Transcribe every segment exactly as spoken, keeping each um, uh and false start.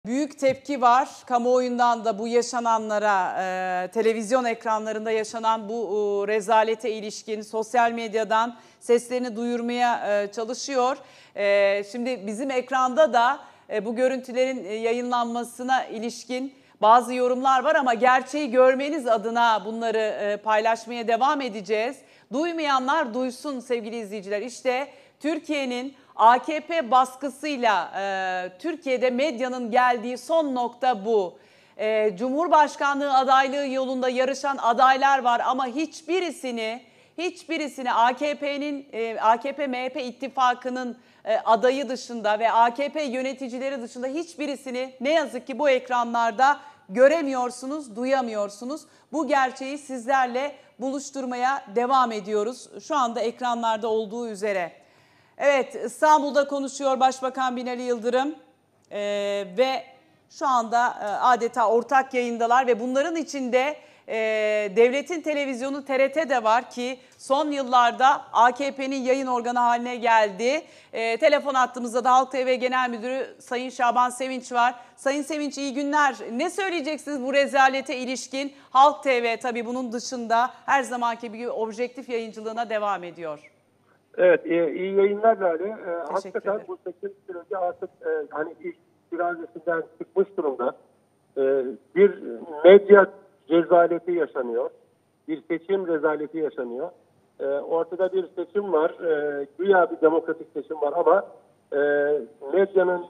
Büyük tepki var kamuoyundan da bu yaşananlara, e, televizyon ekranlarında yaşanan bu e, rezalete ilişkin sosyal medyadan seslerini duyurmaya e, çalışıyor. E, şimdi bizim ekranda da e, bu görüntülerin e, yayınlanmasına ilişkin bazı yorumlar var ama gerçeği görmeniz adına bunları e, paylaşmaya devam edeceğiz. Duymayanlar duysun sevgili izleyiciler. İşte Türkiye'nin A K P baskısıyla e, Türkiye'de medyanın geldiği son nokta bu. E, Cumhurbaşkanlığı adaylığı yolunda yarışan adaylar var ama hiçbirisini hiçbirisini A K P'nin e, A K P M H P ittifakının e, adayı dışında ve A K P yöneticileri dışında hiçbirisini ne yazık ki bu ekranlarda göremiyorsunuz, duyamıyorsunuz. Bu gerçeği sizlerle buluşturmaya devam ediyoruz. Şu anda ekranlarda olduğu üzere. Evet, İstanbul'da konuşuyor Başbakan Binali Yıldırım ee, ve şu anda e, adeta ortak yayındalar ve bunların içinde e, devletin televizyonu T R T de var ki son yıllarda A K P'nin yayın organı haline geldi. E, telefon hattımızda da Halk T V Genel Müdürü Sayın Şaban Sevinç var. Sayın Sevinç iyi günler. Ne söyleyeceksiniz bu rezalete ilişkin? Halk T V tabii bunun dışında her zamanki gibi objektif yayıncılığına devam ediyor. Evet, iyi, iyi yayınlar Lale. E, hakikaten bu seçim süreci artık e, hani iş iradesinden çıkmış durumda. E, bir medya rezaleti yaşanıyor. Bir seçim rezaleti yaşanıyor. E, ortada bir seçim var. E, güya bir demokratik seçim var ama e, medyanın...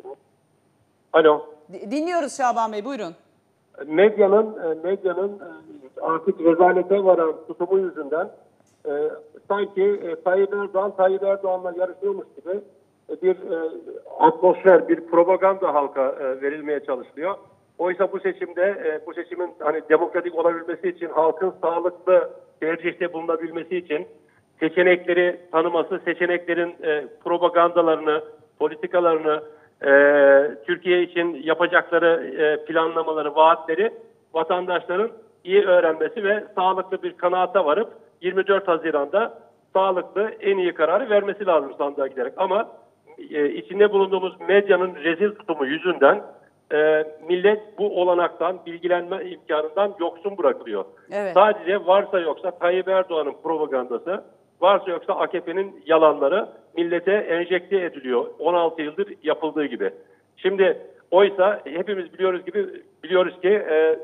Alo. Dinliyoruz Şaban Bey, buyurun. Medyanın, medyanın artık rezalete varan tutumu yüzünden e, sanki e, Tayyip Erdoğan, Tayyip Erdoğan'la yarışıyormuş gibi e, bir e, atmosfer, bir propaganda halka e, verilmeye çalışılıyor. Oysa bu seçimde, e, bu seçimin hani demokratik olabilmesi için, halkın sağlıklı tercihte bulunabilmesi için seçenekleri tanıması, seçeneklerin e, propagandalarını, politikalarını, e, Türkiye için yapacakları e, planlamaları, vaatleri vatandaşların iyi öğrenmesi ve sağlıklı bir kanaata varıp yirmi dört Haziran'da sağlıklı en iyi kararı vermesi lazım sandığa giderek. Ama e, içinde bulunduğumuz medyanın rezil tutumu yüzünden e, millet bu olanaktan, bilgilenme imkanından yoksun bırakılıyor. Evet. Sadece varsa yoksa Tayyip Erdoğan'ın propagandası, varsa yoksa A K P'nin yalanları millete enjekte ediliyor. on altı yıldır yapıldığı gibi. Şimdi oysa hepimiz biliyoruz gibi biliyoruz ki e,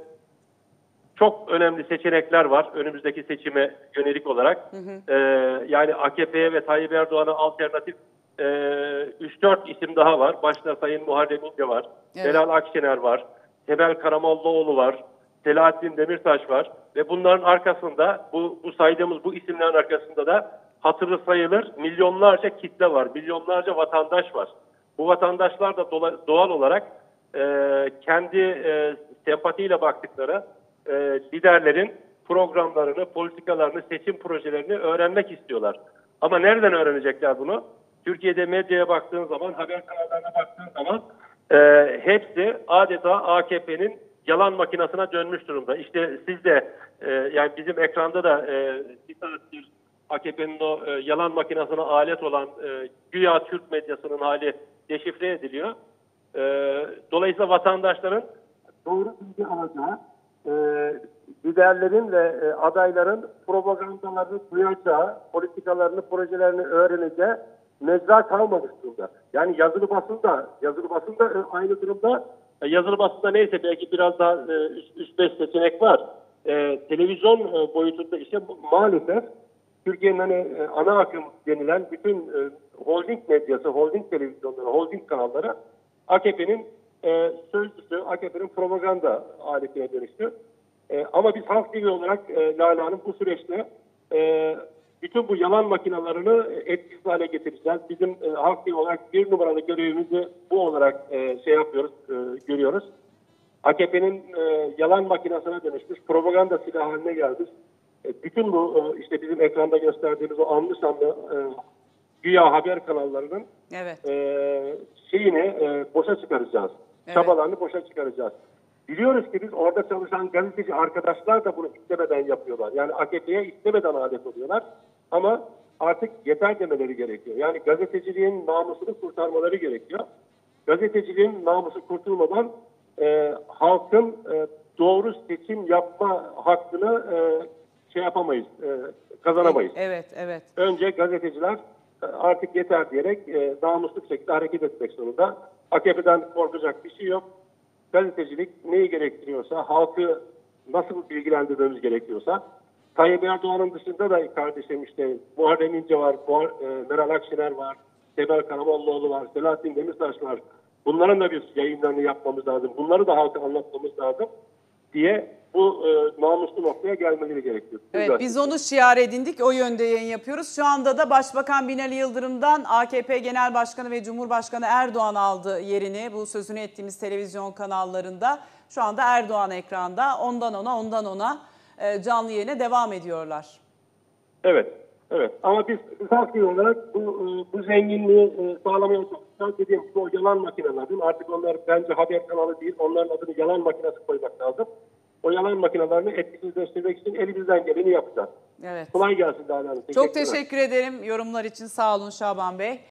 çok önemli seçenekler var önümüzdeki seçime yönelik olarak. Hı hı. Ee, yani A K P'ye ve Tayyip Erdoğan'a alternatif e, üç dört isim daha var. Başta Sayın Muharrem İnce var. Evet. Celal Akşener var. Temel Karamollaoğlu var. Selahattin Demirtaş var. Ve bunların arkasında bu, bu saydığımız bu isimlerin arkasında da hatırı sayılır milyonlarca kitle var. Milyonlarca vatandaş var. Bu vatandaşlar da doğal olarak e, kendi e, sempatiyle baktıkları E, liderlerin programlarını, politikalarını, seçim projelerini öğrenmek istiyorlar. Ama nereden öğrenecekler bunu? Türkiye'de medyaya baktığın zaman, haber kanallarına baktığın zaman e, hepsi adeta A K P'nin yalan makinasına dönmüş durumda. İşte siz de e, yani bizim ekranda da e, bir saattir A K P'nin o e, yalan makinasına alet olan e, güya Türk medyasının hali deşifre ediliyor. E, dolayısıyla vatandaşların doğru bilgi alacağı, E, liderlerin ve e, adayların propagandalarını duyacağı, politikalarını, projelerini öğreneceği mecra kalmamış durumda. Yani yazılı basında, yazılı basında e, aynı durumda. E, yazılı basında neyse belki biraz daha üç beş seçenek var. E, televizyon e, boyutunda ise maalesef Türkiye'nin hani e, ana akım denilen bütün e, holding medyası, holding televizyonları, holding kanalları A K P'nin e, sözcüsü, A K P'nin propaganda aletine dönüştü. E, ama biz Halk T V olarak e, Lale Hanım bu süreçte e, bütün bu yalan makinalarını etkisiz hale getireceğiz. Bizim e, Halk T V olarak bir numaralı görevimizi bu olarak e, şey yapıyoruz, e, görüyoruz. A K P'nin e, yalan makinasına dönüşmüş, propaganda silahı haline geldi. E, bütün bu e, işte bizim ekranda gösterdiğimiz o anlı sanlı e, güya haber kanallarının evet. e, şeyini e, boşa çıkaracağız. Evet. Çabalarını boşa çıkaracağız. Biliyoruz ki biz orada çalışan gazeteci arkadaşlar da bunu istemeden yapıyorlar. Yani A K P'ye istemeden alet oluyorlar. Ama artık yeter demeleri gerekiyor. Yani gazeteciliğin namusunu kurtarmaları gerekiyor. gazeteciliğin namusu kurtulmadan e, halkın e, doğru seçim yapma hakkını e, şey yapamayız, e, kazanamayız. Evet, evet. Önce gazeteciler e, artık yeter diyerek e, namuslu bir şekilde hareket etmek zorunda. A K P'den korkacak bir şey yok. Gazetecilik neyi gerektiriyorsa, halkı nasıl bilgilendirmemiz gerekiyorsa, Tayyip Erdoğan'ın dışında da kardeşim işte Muharrem İnce var, Muhar- e, Meral Akşener var, Temel Karamollaoğlu var, Selahattin Demirtaş var. Bunların da biz yayınlarını yapmamız lazım. Bunları da halka anlatmamız lazım diye bu e, namuslu noktaya gelmeleri gerekiyor. Evet, biz onu şiar edindik, o yönde yayın yapıyoruz. Şu anda da Başbakan Binali Yıldırım'dan A K P Genel Başkanı ve Cumhurbaşkanı Erdoğan aldı yerini bu sözünü ettiğimiz televizyon kanallarında. Şu anda Erdoğan ekranda, ondan ona ondan ona e, canlı yayına devam ediyorlar. Evet, evet. Ama biz halk olarak bu, e, bu zenginliği e, sağlamaya çalışacağız. Dediğim gibi o yalan makinelerin, artık onlar bence haber kanalı değil, onların adını yalan makinesi koymak lazım. O yalan makinelerini etkisizleştirmek için elimizden geleni yapacağız. Evet. Kolay gelsin Değerli Hanım. Çok teşekkür ederim yorumlar için. Sağ olun Şaban Bey.